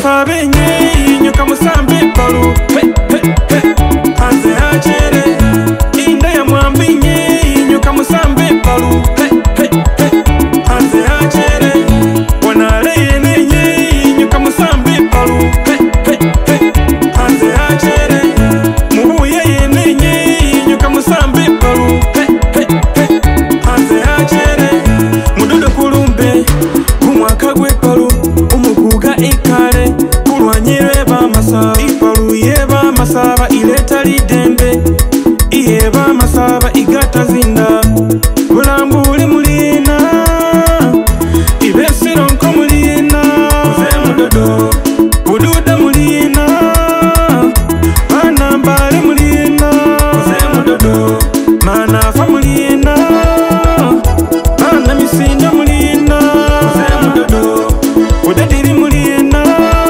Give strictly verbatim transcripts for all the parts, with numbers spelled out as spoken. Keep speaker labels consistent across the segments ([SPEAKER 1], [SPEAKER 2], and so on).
[SPEAKER 1] masabenye nyuka musambe palu hey hey hey hanze achere inda ya mwambinye nyuka musambe palu hey hey hey hanze achere wanale yenenye nyuka musambe palu hey hey hey hanze achere mubuye yenenye nyuka musambe palu hey hey hey hanze achere mududo kulumbe kumwaka gwe palu umukuga ikale kulwanyire ba masaba ipalu yeba masaba ileta lidembe iyeba masaba igata zinda bulambuli mulina ibesiro nko mulina uze mudodo bududa mulina manambale mulina uze mudodo manafa mulina mana misinda mulina uze mudodo udadiri mulina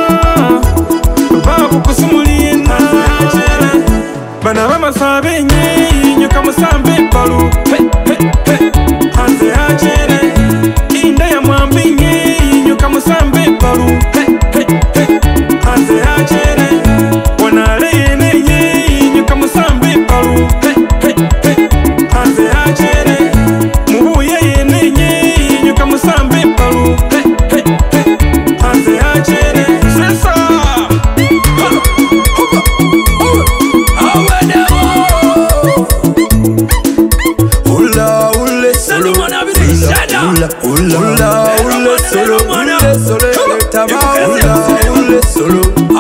[SPEAKER 1] babu kusimulina bana bamasabenye nyuka musambe palu hey hey hey hanze achere inda ya mwambinye nyuka musambe palu hey hey hey hanze achere wanale yenenye nyuka musambe palu hey hey hey hanze achere mubuye yenenye nyuka musambe palu hey hey hey hanze achere sesa Ula ule solo Ula ula ula ule solo Ule solo Tama ula ule solo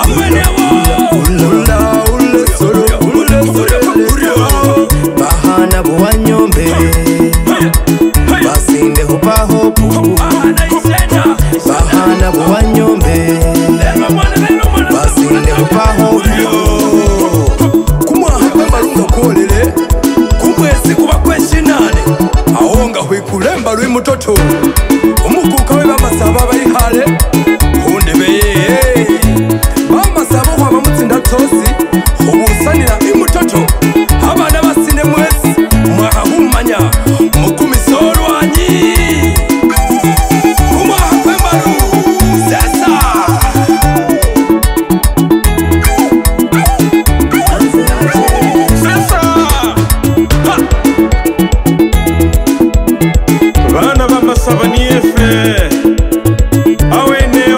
[SPEAKER 1] Ula ule solo Ule solo Bahana buwa nyombe Basinde hupa hopu Bahana buwa nyombe Basinde hupa hopu Kumwa hapa marunga kuolele Kumwesi kuba kweshinane Aonga huikulemba lui mutoto Umukuka we bamasaba bari hale Hundebeye Bamasaba kwa mamutsinda tosi Ubusanira imutoto Abana basinde mwesi Mwahahumanya Mukumisoro wanyi Kumwaha kwembaru Sesa Sesa Ha Bana bamasaba ni efe Aweneo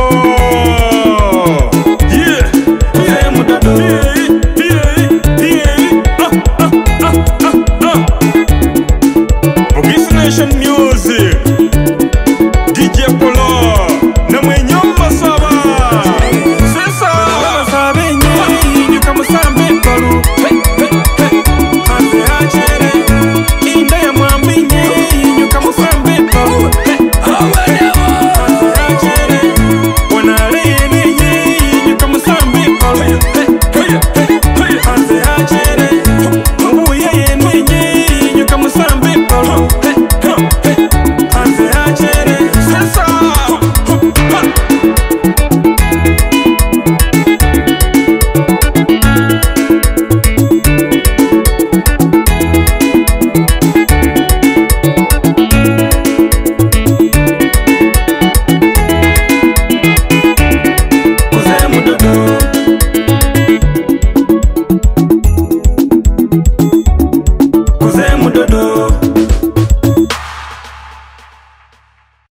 [SPEAKER 1] Yeah Yeah mudado Yeah Yeah Yeah Ah ah ah ah ah Bugis Nation Music D J Polo na mwenye masaba Sesa Masabenye nyuka musambe palu Hey hey hey hanze achere inda ya mwambinye nyuka musambe palu Hey hanze achere wanale yenenye nyuka musambe palu Hey hey hey hanze achere mubuye yenenye nyuka musambe palu Hey hey hey hanze achere sesa uze mudodo